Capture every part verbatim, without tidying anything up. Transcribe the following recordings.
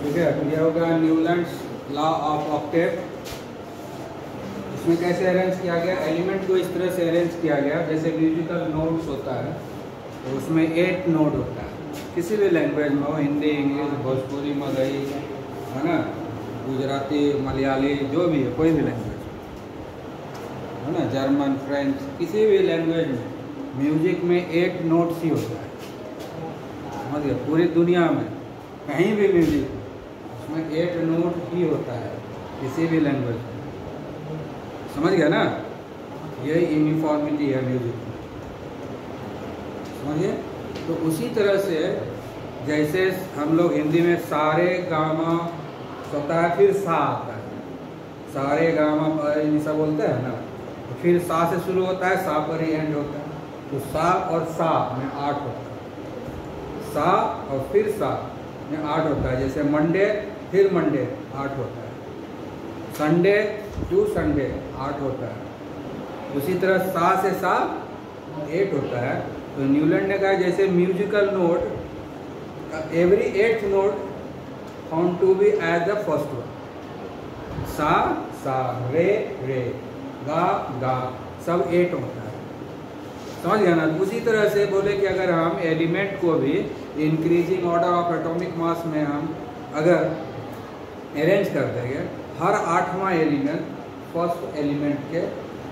ठीक है। तो ये होगा न्यूलैंड्स लॉ ऑफ ऑक्टेव। इसमें कैसे अरेंज किया गया, एलिमेंट को इस तरह से अरेंज किया गया जैसे म्यूजिकल नोट्स होता है, तो उसमें एट नोट होता है। किसी भी लैंग्वेज में हो, हिंदी, इंग्लिश, भोजपुरी, मगही, है ना, गुजराती, मलयाली, जो भी है, कोई भी लैंग्वेज है ना, जर्मन, फ्रेंच, किसी भी लैंग्वेज में म्यूजिक में एट नोट्स ही होता है। समझ गए, पूरी दुनिया में कहीं भी म्यूजिक उसमें एट नोट ही होता है, किसी भी लैंग्वेज में। समझ गया ना, यही यूनिफॉर्मिटी है म्यूजिक में। समझिए। तो उसी तरह से जैसे हम लोग हिंदी में सारे गामा होता है, फिर सा आता है, सारे गामा ऐसा बोलते हैं ना, तो फिर सा से शुरू होता है, सा पर ही एंड होता है। तो सा और सा में आठ होता है, सा और फिर सा में आठ होता है। जैसे मंडे फिर मंडे आठ होता है, संडे टू संडे आठ होता है। उसी तरह सा से सा एट होता है। तो न्यूलैंड ने कहा जैसे musical note every eight note found to be as the first one, सा सा, रे रे, गा गा, सब एट होता है। समझ गया ना। उसी तरह से बोले कि अगर हम एलिमेंट को भी increasing order of atomic mass में हम अगर अरेंज कर देंगे, हर आठवां एलिमेंट फर्स्ट एलिमेंट के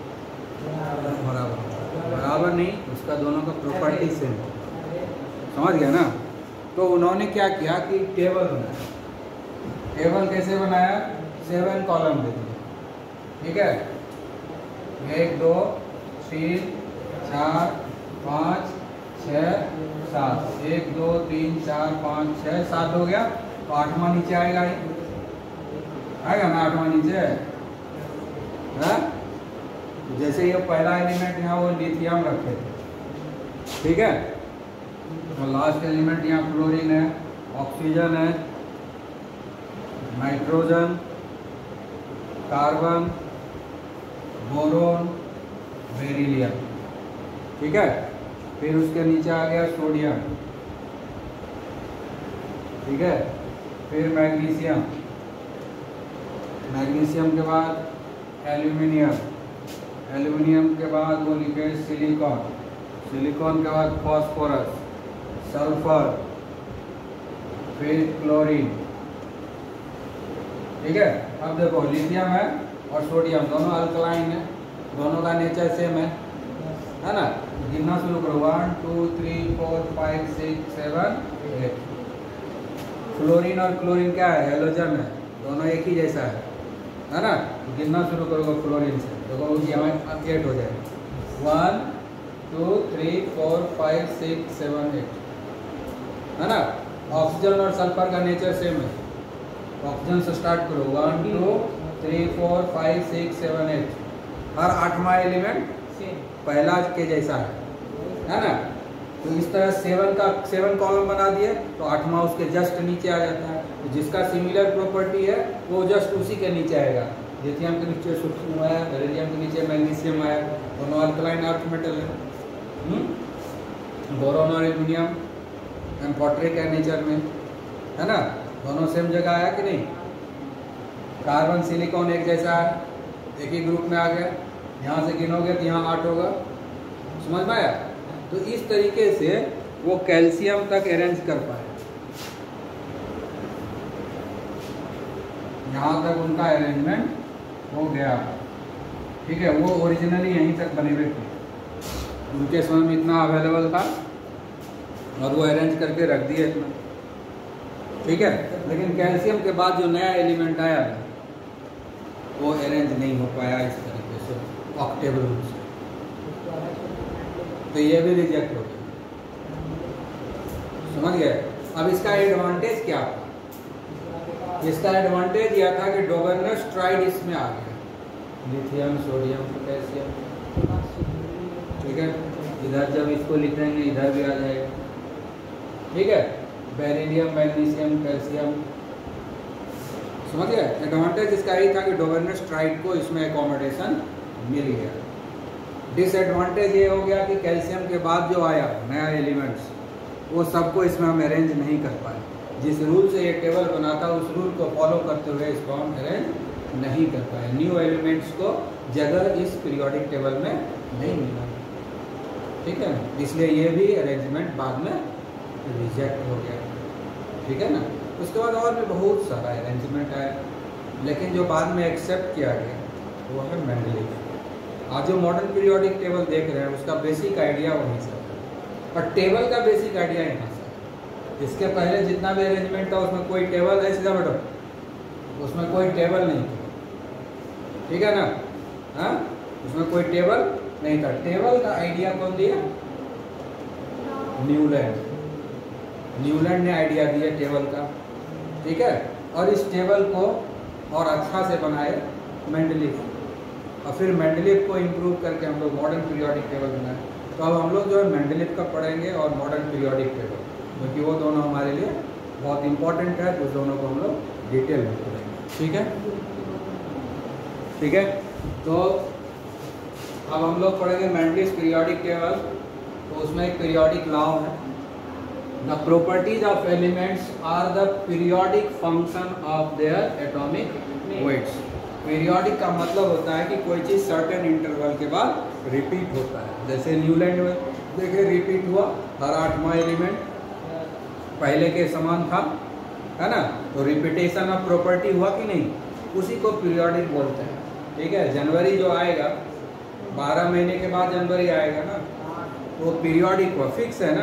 बराबर बराबर नहीं, उसका दोनों का प्रॉपर्टी सेम। समझ गया ना। तो उन्होंने क्या किया कि टेबल बनाया। टेबल कैसे बनाया, सेवन कॉलम दे दिए। ठीक है, एक दो तीन चार पाँच छः सात, एक दो तीन चार पाँच छः सात हो गया। तो आठवां नीचे आएगा ही, आएगा ना आठवां नीचे है। जैसे ये पहला एलिमेंट यहाँ वो लिथियम रखे थे, ठीक है। तो लास्ट एलिमेंट यहाँ क्लोरीन है, ऑक्सीजन है, नाइट्रोजन, कार्बन, बोरोन, बेरिलियम। ठीक है। फिर उसके नीचे आ गया सोडियम, ठीक है। फिर मैग्नीशियम, मैग्नीशियम के बाद एल्यूमिनियम, एल्यूमिनियम के बाद वो लिखे सिलिकॉन, सिलिकॉन के बाद फॉस्फोरस, सल्फर, फिर क्लोरीन। ठीक है। अब देखो लिथियम है और सोडियम दोनों अल्कलाइन है, दोनों का नेचर सेम है, है ना। गिनना शुरू करो, one two three four five six seven eight. Fluorine और क्लोरीन क्या है, हेलोजन है, दोनों एक ही जैसा है, है ना। गिनना शुरू करोगे फ्लोरीन से, देखो यहाँ एट हो जाएगा, one two three four five six seven eight, है ना। ऑक्सीजन और सल्फर का नेचर सेम है। ऑक्सीजन से स्टार्ट करो, one two three four five six seven eight, हर आठवां एलिमेंट पहला के जैसा है, है ना। तो इस तरह सेवन का सेवन कॉलम बना दिए, तो आठवां उसके जस्ट नीचे आ जाता है। तो जिसका सिमिलर प्रॉपर्टी है वो जस्ट उसी के नीचे आएगा। लिथियम के नीचे सोडियम आया, बेरिलियम के नीचे मैग्नीशियम आया, दोनों अल्कलाइन अर्थ मेटल है। बोरोन और एल्यूमिनियम एम्फोटेरिक है नेचर में, है ना, दोनों सेम जगह आया कि नहीं। कार्बन सिलिकॉन एक जैसा है, एक ही ग्रुप में आ गया। यहाँ से गिनोगे तो यहाँ आठ होगा। समझ में आया। तो इस तरीके से वो कैल्शियम तक अरेंज कर पाए, यहाँ तक उनका अरेंजमेंट हो गया। ठीक है। वो ओरिजिनली यहीं तक बने हुए थे, उनके समय में इतना अवेलेबल था और वो अरेंज करके रख दिए इतना। ठीक है। लेकिन कैल्शियम के बाद जो नया एलिमेंट आया वो अरेंज नहीं हो पाया इस तरीके से ऑक्टेबल रूप से, तो ये भी रिजेक्ट हो गया। समझ गए। अब इसका एडवांटेज क्या था, इसका एडवांटेज यह था कि डोगरनस ट्राइड इसमें आ गया, लिथियम, सोडियम, पोटेशियम। ठीक है। इधर जब इसको लिखेंगे इधर भी आ जाएगा। ठीक है। Beryllium, magnesium, calcium. समझ गए। एडवांटेज इसका ही था कि डोगरनस ट्राइड को इसमें एकोमोडेशन मिल गया। डिसएडवांटेज ये हो गया कि कैल्शियम के बाद जो आया नया एलिमेंट्स वो सबको इसमें हम अरेंज नहीं कर पाए। जिस रूल से ये टेबल बना था उस रूल को फॉलो करते हुए इसको हम अरेंज नहीं कर पाए। न्यू एलिमेंट्स को जगह इस पीरियोडिक टेबल में नहीं मिला, ठीक है ना, इसलिए ये भी अरेंजमेंट बाद में रिजेक्ट हो गया, ठीक है ना। उसके बाद और भी बहुत सारा अरेंजमेंट है, लेकिन जो बाद में एक्सेप्ट किया गया वो है मेंडलीफ। आज जो मॉडर्न पीरियोडिक टेबल देख रहे हैं उसका बेसिक आइडिया वहीं से है, और टेबल का बेसिक आइडिया यहाँ से है। इसके पहले जितना भी अरेंजमेंट था उसमें कोई टेबल है, सीधा बेटो उसमें कोई टेबल नहीं था, ठीक है ना, हाँ उसमें कोई टेबल नहीं था। टेबल का आइडिया कौन दिया? न्यूलैंड। न्यूलैंड ने आइडिया दिया टेबल का, ठीक है, और इस टेबल को और अच्छा से बनाए मेंडलीफ, और फिर मेंडलीफ को इम्प्रूव करके हम लोग मॉडर्न पीरियोडिक टेबल बनाए। तो अब हम लोग जो है मेंडलीफ का पढ़ेंगे और मॉडर्न पीरियोडिक टेबल, क्योंकि वो दोनों हमारे लिए बहुत इंपॉर्टेंट है, तो उस दोनों को हम लोग डिटेल में पढ़ेंगे, ठीक है, ठीक है। तो अब हम लोग पढ़ेंगे मेंडलीफ पीरियोडिक टेबल। तो उसमें एक पीरियोडिक लॉ है, the properties of elements are the periodic function of their atomic weights. Periodic का मतलब होता है कि कोई चीज़ सर्टेन इंटरवल के बाद रिपीट होता है। जैसे न्यूलैंड में देखिए रिपीट हुआ, हर आठवां एलिमेंट पहले के समान था, है ना, तो रिपीटेशन ऑफ प्रॉपर्टी हुआ कि नहीं, उसी को पीरियोडिक बोलते हैं, ठीक है। जनवरी जो आएगा बारह महीने के बाद जनवरी आएगा ना, वो पीरियोडिक हुआ, फिक्स है ना।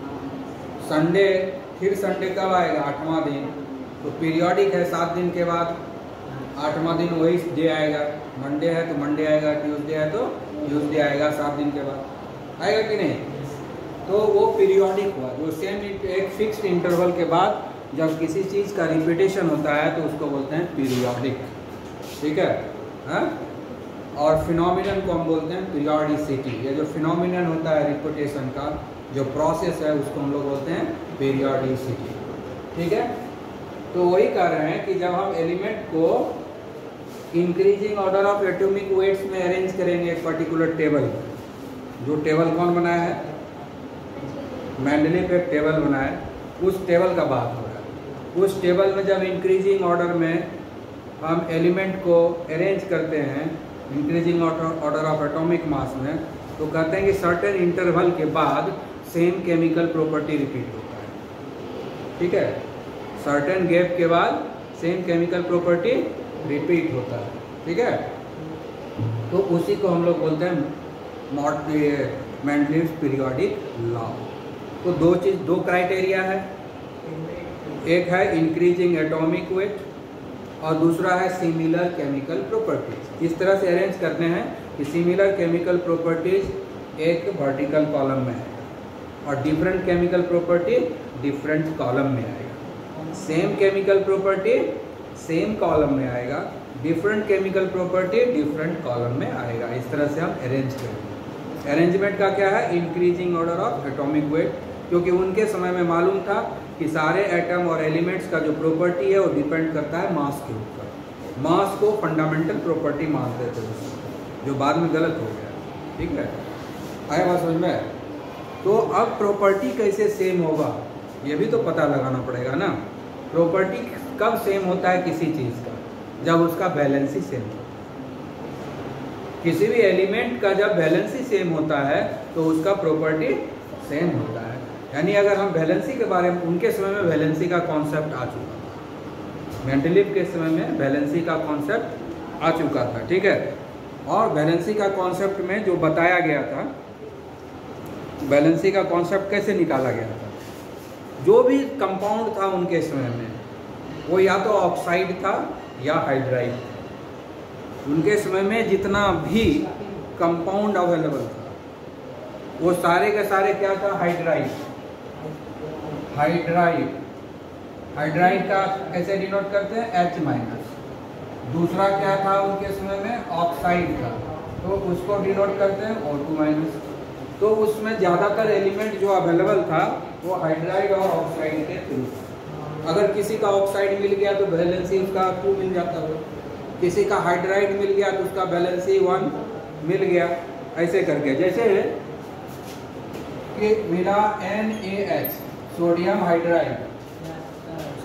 संडे, फिर संडे कब आएगा? आठवां दिन, तो पीरियोडिक है, सात दिन के बाद आठवां दिन वही डे आएगा। मंडे है तो मंडे आएगा, ट्यूसडे है तो ट्यूसडे आएगा, सात दिन के बाद आएगा कि नहीं। तो वो पीरियोडिक हुआ, जो सेम एक फिक्स्ड इंटरवल के बाद जब किसी चीज़ का रिपीटेशन होता है तो उसको बोलते हैं पीरियोडिक, ठीक है, हाँ। और फिनोमिनन को हम बोलते हैं पीरियोडिसिटी। ये जो फिनोमिनन होता है रिपीटेशन का जो प्रोसेस है उसको हम लोग बोलते हैं पीरियोडिसिटी, ठीक है। तो वही कह रहे हैं कि जब हम एलिमेंट को increasing order of atomic weights में अरेंज करेंगे एक पर्टिकुलर टेबल, जो टेबल कौन बनाया है? मेंडलीफ एक टेबल बनाया, उस टेबल का बात हो रहा है। उस टेबल में जब इंक्रीजिंग ऑर्डर में हम एलिमेंट को अरेंज करते हैं increasing order of atomic mass में, तो कहते हैं कि सर्टेन इंटरवल के बाद सेम केमिकल प्रॉपर्टी रिपीट होता है, ठीक है। सर्टेन गैप के बाद सेम केमिकल प्रॉपर्टी रिपीट होता है, ठीक है। तो उसी को हम लोग बोलते हैं नॉट मेंडलीफ पीरियोडिक लॉ। तो दो चीज़, दो क्राइटेरिया है, एक है इंक्रीजिंग एटॉमिक वेट और दूसरा है सिमिलर केमिकल प्रॉपर्टीज। इस तरह से अरेंज करते हैं कि सिमिलर केमिकल प्रॉपर्टीज एक वर्टिकल कॉलम में है और different chemical property different column में आएगा। Same chemical property same column में आएगा, different chemical property different column में आएगा। इस तरह से हम अरेंज करेंगे। अरेंजमेंट का क्या है? Increasing order of atomic weight, क्योंकि उनके समय में मालूम था कि सारे एटम और एलिमेंट्स का जो प्रॉपर्टी है वो डिपेंड करता है मास के ऊपर। मास को फंडामेंटल प्रॉपर्टी मानते थे उसको, जो बाद में गलत हो गया, ठीक है। आया बात समझ में? तो अब प्रॉपर्टी कैसे सेम होगा ये भी तो पता लगाना पड़ेगा ना। प्रॉपर्टी कब सेम होता है किसी चीज़ का? जब उसका बैलेंस ही सेम हो। किसी भी एलिमेंट का जब बैलेंस ही सेम होता है तो उसका प्रॉपर्टी सेम होता है। यानी अगर हम वैलेंसी के बारे में, उनके समय में वैलेंसी का कॉन्सेप्ट आ चुका था, मेंडलीफ के समय में वैलेंसी का कॉन्सेप्ट आ चुका था, ठीक है। और वैलेंसी का कॉन्सेप्ट में जो बताया गया था, वैलेंसी का कॉन्सेप्ट कैसे निकाला गया था? जो भी कंपाउंड था उनके समय में वो या तो ऑक्साइड था या हाइड्राइड था। उनके समय में जितना भी कंपाउंड अवेलेबल था वो सारे के सारे क्या था? हाइड्राइड। हाइड्राइड हाइड्राइड का कैसे डिनोट करते हैं? H minus. दूसरा क्या था उनके समय में? ऑक्साइड था, तो उसको डिनोट करते हैं ओ टू माइनस। तो उसमें ज़्यादातर एलिमेंट जो अवेलेबल था वो हाइड्राइड और ऑक्साइड के थ्रू। अगर किसी का ऑक्साइड मिल गया तो वैलेंसी उसका टू मिल जाता है, किसी का हाइड्राइड मिल गया तो उसका वैलेंसी वन मिल गया, ऐसे करके। जैसे कि मिला N A H sodium hydride,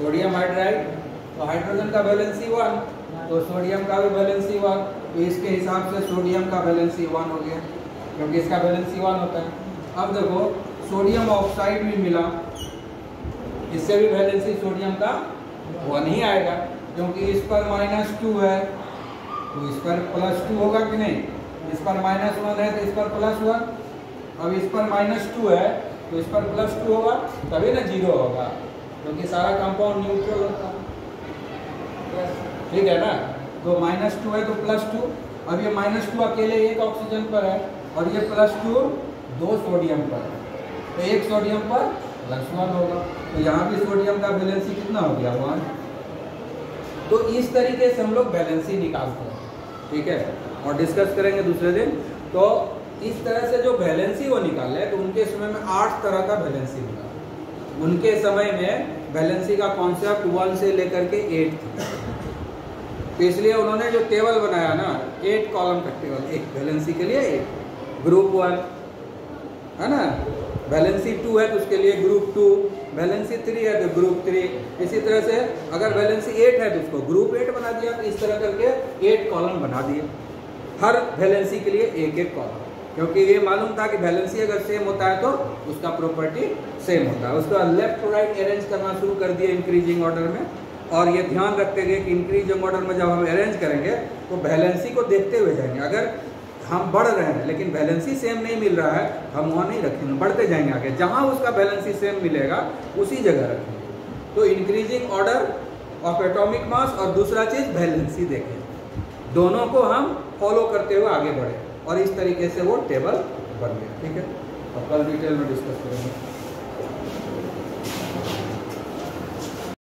sodium hydride, तो हाइड्रोजन का वैलेंसी वन, तो सोडियम का भी वैलेंसी वन, तो इसके हिसाब से सोडियम का वैलेंसी वन हो गया, क्योंकि इसका वैलेंसी वन होता है। अब देखो सोडियम ऑक्साइड भी मिला, इससे भी वैलेंसी सोडियम का वन ही आएगा, क्योंकि इस पर माइनस टू है तो इस पर प्लस टू होगा कि नहीं, इस पर माइनस वन है तो इस पर प्लस वन, अब इस पर माइनस टू है तो इस पर प्लस टू होगा, तभी ना जीरो होगा, क्योंकि सारा कंपाउंड न्यूट्रल होता है, ठीक है ना। तो माइनस टू है तो प्लस टू, अब ये माइनस टू अकेले एक ऑक्सीजन पर है और ये प्लस टू दो सोडियम पर है, तो एक सोडियम पर प्लस वन होगा, तो यहाँ भी सोडियम का वैलेंसी कितना हो गया, वन। तो इस तरीके से हम लोग वैलेंसी निकालते हैं, ठीक है, और डिस्कस करेंगे दूसरे दिन। तो इस तरह से जो वैलेंसी वो निकाले, तो उनके समय में आठ तरह का वैलेंसी मिला। उनके समय में वैलेंसी का कॉन्सेप्ट वन से लेकर के एट था, तो इसलिए उन्होंने जो टेबल बनाया ना, एट कॉलम का टेबल, एक वैलेंसी के लिए एक, ग्रुप वन है ना, वैलेंसी टू है तो उसके लिए ग्रुप टू, वैलेंसी थ्री है तो ग्रुप थ्री, इसी तरह से अगर वैलेंसी एट है तो उसको ग्रुप एट बना दिया, तो इस तरह करके एट कॉलम बना दिए, हर वैलेंसी के लिए एक एक कॉलम, क्योंकि ये मालूम था कि वैलेंसी अगर सेम होता है तो उसका प्रॉपर्टी सेम होता है। उसके बाद लेफ्ट टू राइट अरेंज करना शुरू कर दिए इंक्रीजिंग ऑर्डर में, और ये ध्यान रखते गए कि इंक्रीजिंग ऑर्डर में जब हम अरेंज करेंगे तो वैलेंसी को देखते हुए जाएंगे। अगर हम बढ़ रहे हैं लेकिन वैलेंसी सेम नहीं मिल रहा है, हम वहाँ नहीं रखेंगे, बढ़ते जाएंगे आगे, जहाँ उसका वैलेंसी सेम मिलेगा उसी जगह रखेंगे। तो increasing order of atomic mass और दूसरा चीज़ वैलेंसी देखें, दोनों को हम फॉलो करते हुए आगे बढ़े, और इस तरीके से वो टेबल बन गया, ठीक है। तो कल डिटेल में डिस्कस करेंगे।